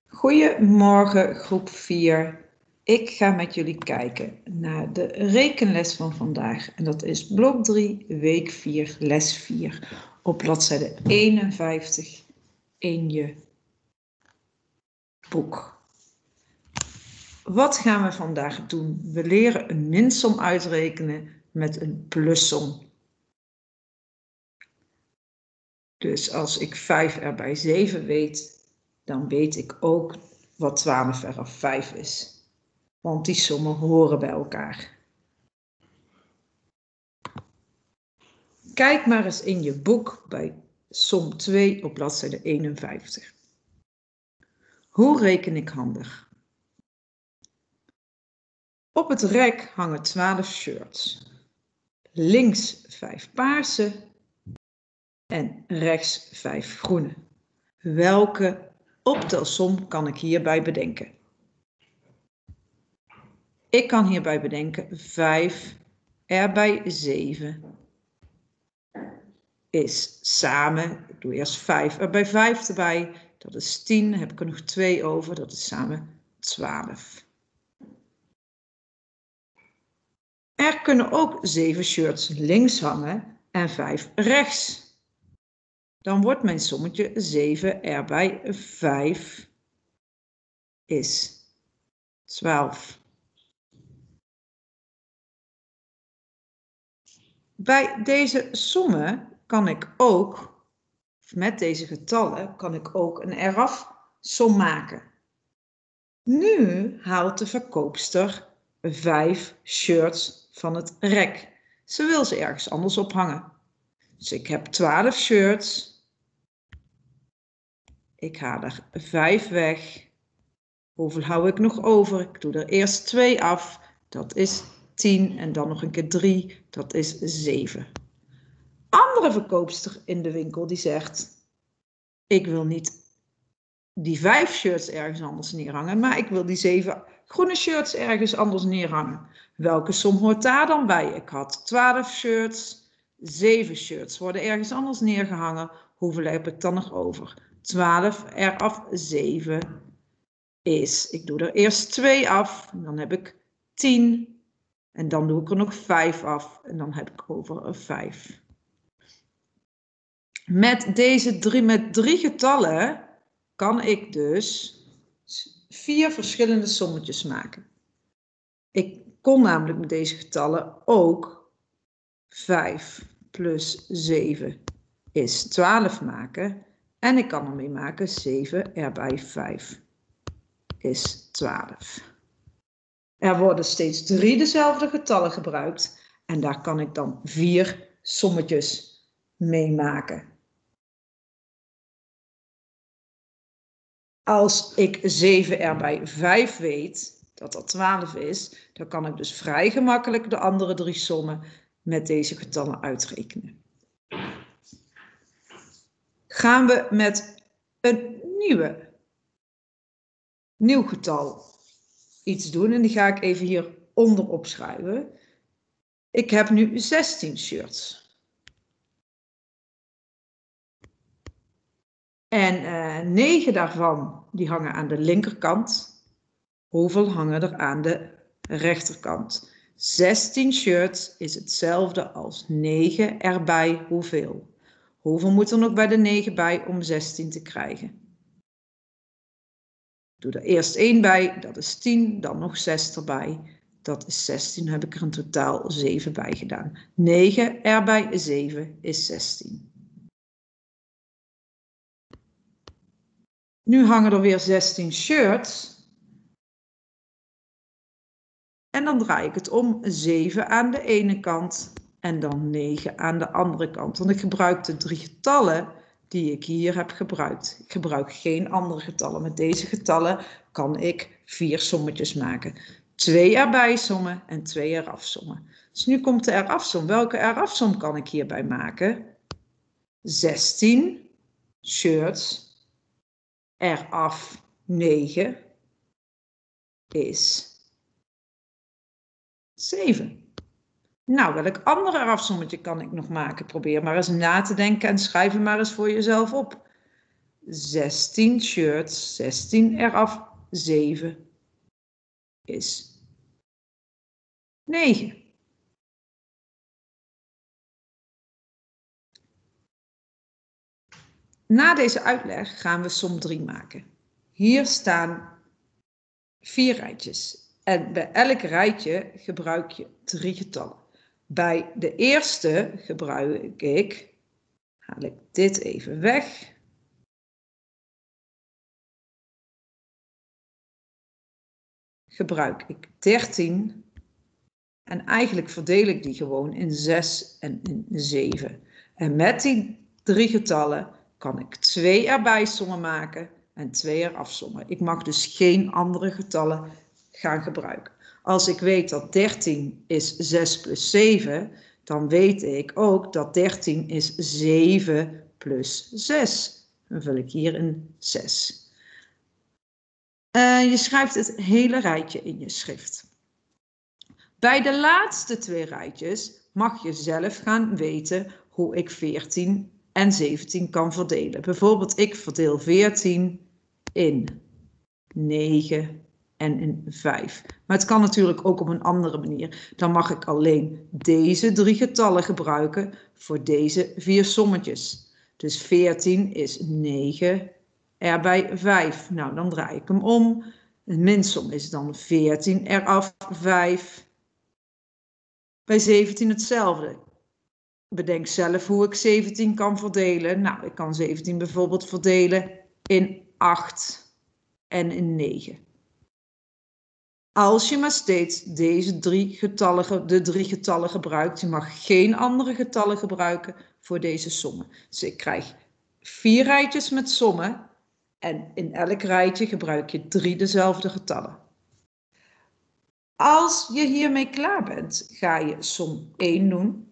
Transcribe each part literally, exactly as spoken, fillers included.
Goedemorgen groep vier. Ik ga met jullie kijken naar de rekenles van vandaag. En dat is blok drie, week vier, les vier. Op bladzijde eenenvijftig in je boek. Wat gaan we vandaag doen? We leren een minsom uitrekenen met een plussom. Dus als ik vijf er bij zeven weet, dan weet ik ook wat twaalf er af vijf is. Want die sommen horen bij elkaar. Kijk maar eens in je boek bij som twee op bladzijde eenenvijftig. Hoe reken ik handig? Op het rek hangen twaalf shirts. Links vijf paarse en rechts vijf groene. Welke optelsom kan ik hierbij bedenken? Ik kan hierbij bedenken vijf er bij zeven is samen, ik doe eerst vijf er bij vijf erbij, dat is tien, dan heb ik er nog twee over, dat is samen twaalf. Er kunnen ook zeven shirts links hangen en vijf rechts. Dan wordt mijn sommetje zeven er bij vijf is twaalf. Bij deze sommen kan ik ook, met deze getallen, kan ik ook een erafsom maken. Nu haalt de verkoopster vijf shirts van het rek. Ze wil ze ergens anders ophangen. Dus ik heb twaalf shirts. Ik haal er vijf weg. Hoeveel hou ik nog over? Ik doe er eerst twee af. Dat is tien en dan nog een keer drie. Dat is zeven. Andere verkoopster in de winkel die zegt: ik wil niet die vijf shirts ergens anders neerhangen, maar ik wil die zeven groene shirts ergens anders neerhangen. Welke som hoort daar dan bij? Ik had twaalf shirts, zeven shirts worden ergens anders neergehangen. Hoeveel heb ik dan nog over? twaalf eraf zeven is, ik doe er eerst twee af, en dan heb ik tien. En dan doe ik er nog vijf af en dan heb ik over vijf. Met deze drie, met drie getallen kan ik dus vier verschillende sommetjes maken. Ik kon namelijk met deze getallen ook vijf plus zeven is twaalf maken. En ik kan ermee maken zeven er bij vijf is twaalf. Er worden steeds drie dezelfde getallen gebruikt. En daar kan ik dan vier sommetjes mee maken. Als ik zeven er bij vijf weet, dat dat twaalf is, dan kan ik dus vrij gemakkelijk de andere drie sommen met deze getallen uitrekenen. Gaan we met een nieuwe, nieuw getal iets doen en die ga ik even hieronder opschrijven. Ik heb nu zestien shirts. En uh, negen daarvan die hangen aan de linkerkant. Hoeveel hangen er aan de rechterkant? zestien shirts is hetzelfde als negen erbij hoeveel? Hoeveel moet er nog bij de negen bij om zestien te krijgen? Ik doe er eerst één bij, dat is tien, dan nog zes erbij. Dat is zestien, dan heb ik er in totaal zeven bij gedaan. negen erbij zeven is zestien. Nu hangen er weer zestien shirts. En dan draai ik het om, zeven aan de ene kant en dan negen aan de andere kant. Want ik gebruik de drie getallen die ik hier heb gebruikt. Ik gebruik geen andere getallen. Met deze getallen kan ik vier sommetjes maken. Twee erbij sommen en twee eraf sommen. Dus nu komt de erafsom. Welke erafsom kan ik hierbij maken? zestien shirts eraf negen is zeven. Nou, welk andere erafsommetje kan ik nog maken? Probeer maar eens na te denken en schrijf hem maar eens voor jezelf op. zestien shirts, zestien eraf zeven is negen. Na deze uitleg gaan we som drie maken. Hier staan vier rijtjes. En bij elk rijtje gebruik je drie getallen. Bij de eerste gebruik ik, haal ik dit even weg. Gebruik ik dertien. En eigenlijk verdeel ik die gewoon in zes en in zeven. En met die drie getallen kan ik twee erbij sommen maken en twee eraf sommen. Ik mag dus geen andere getallen gaan gebruiken. Als ik weet dat dertien is zes plus zeven, dan weet ik ook dat dertien is zeven plus zes. Dan vul ik hier in zes. Uh, je schrijft het hele rijtje in je schrift. Bij de laatste twee rijtjes mag je zelf gaan weten hoe ik veertien en zeventien kan verdelen. Bijvoorbeeld ik verdeel veertien in negen en in vijf. Maar het kan natuurlijk ook op een andere manier. Dan mag ik alleen deze drie getallen gebruiken voor deze vier sommetjes. Dus veertien is negen erbij vijf. Nou, dan draai ik hem om. Een minsom is dan veertien eraf vijf. Bij zeventien hetzelfde. Bedenk zelf hoe ik zeventien kan verdelen. Nou, ik kan zeventien bijvoorbeeld verdelen in acht en in negen. Als je maar steeds deze drie getallen, de drie getallen gebruikt, je mag geen andere getallen gebruiken voor deze sommen. Dus ik krijg vier rijtjes met sommen en in elk rijtje gebruik je drie dezelfde getallen. Als je hiermee klaar bent, ga je som één doen.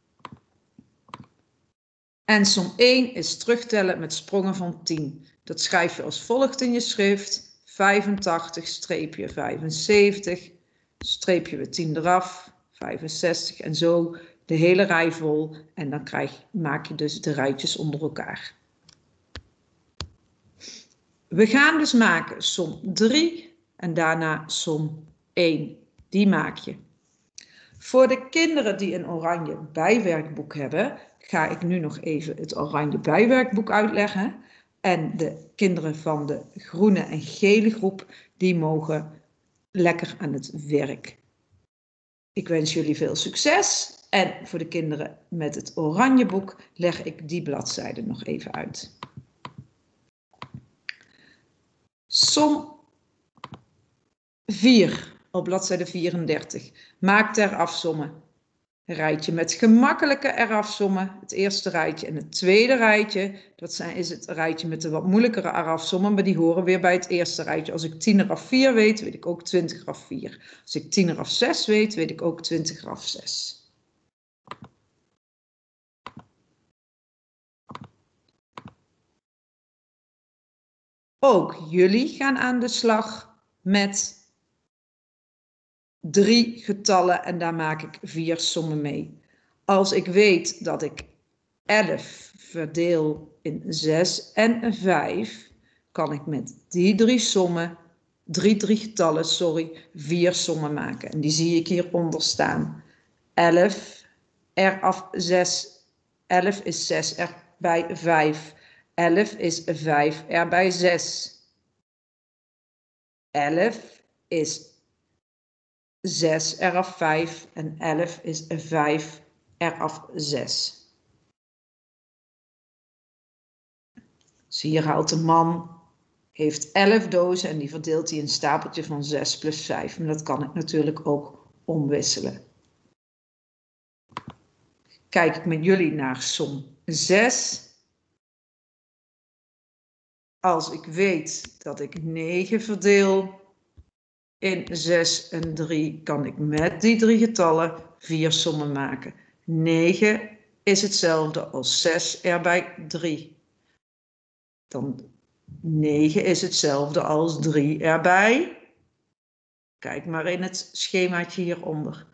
En som één is terugtellen met sprongen van tien. Dat schrijf je als volgt in je schrift. vijfentachtig streepje vijfenzeventig, streepje we tien eraf, vijfenzestig en zo de hele rij vol. En dan krijg, maak je dus de rijtjes onder elkaar. We gaan dus maken som drie en daarna som één. Die maak je. Voor de kinderen die een oranje bijwerkboek hebben, ga ik nu nog even het oranje bijwerkboek uitleggen. En de kinderen van de groene en gele groep, die mogen lekker aan het werk. Ik wens jullie veel succes. En voor de kinderen met het oranje boek leg ik die bladzijde nog even uit. Som vier op bladzijde vierendertig. Maak ter afsommen. Een rijtje met gemakkelijke erafsommen, het eerste rijtje en het tweede rijtje. Dat zijn, is het rijtje met de wat moeilijkere erafsommen, maar die horen weer bij het eerste rijtje. Als ik tien eraf vier weet, weet ik ook twintig eraf vier. Als ik tien eraf zes weet, weet ik ook twintig eraf zes. Ook jullie gaan aan de slag met drie getallen en daar maak ik vier sommen mee. Als ik weet dat ik elf verdeel in zes en vijf, kan ik met die drie sommen, drie, drie getallen, sorry, vier sommen maken. En die zie ik hieronder staan. elf eraf zes, elf is zes erbij vijf. elf is vijf erbij zes. elf is zes eraf vijf en elf is vijf eraf zes. Dus hier haalt de man, heeft elf dozen en die verdeelt hij in een stapeltje van zes plus vijf. Maar dat kan ik natuurlijk ook omwisselen. Kijk ik met jullie naar som zes. Als ik weet dat ik negen verdeel in zes en drie, kan ik met die drie getallen vier sommen maken. negen is hetzelfde als zes erbij drie. Dan negen is hetzelfde als drie erbij. Kijk maar in het schemaatje hieronder.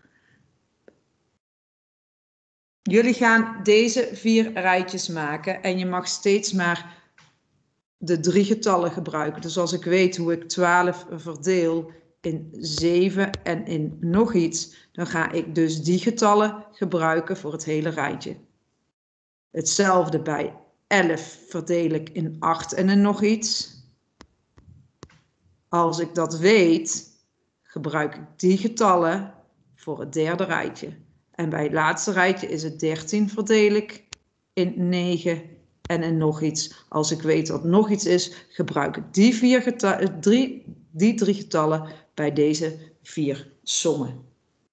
Jullie gaan deze vier rijtjes maken en je mag steeds maar de drie getallen gebruiken. Dus als ik weet hoe ik twaalf verdeel in zeven en in nog iets, dan ga ik dus die getallen gebruiken voor het hele rijtje. Hetzelfde bij elf verdeel ik in acht en in nog iets. Als ik dat weet, gebruik ik die getallen voor het derde rijtje. En bij het laatste rijtje is het dertien verdeel ik in negen en in nog iets. Als ik weet wat nog iets is, gebruik ik die, vier getallen, drie, die drie getallen bij deze vier sommen.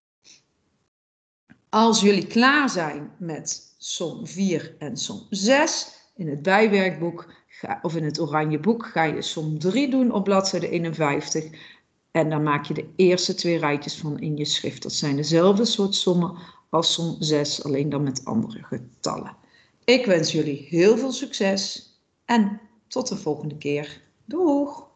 Als jullie klaar zijn met som vier en som zes, in het bijwerkboek ga, of in het oranje boek ga je som drie doen op bladzijde eenenvijftig. En dan maak je de eerste twee rijtjes van in je schrift. Dat zijn dezelfde soort sommen als som zes, alleen dan met andere getallen. Ik wens jullie heel veel succes en tot de volgende keer. Doeg!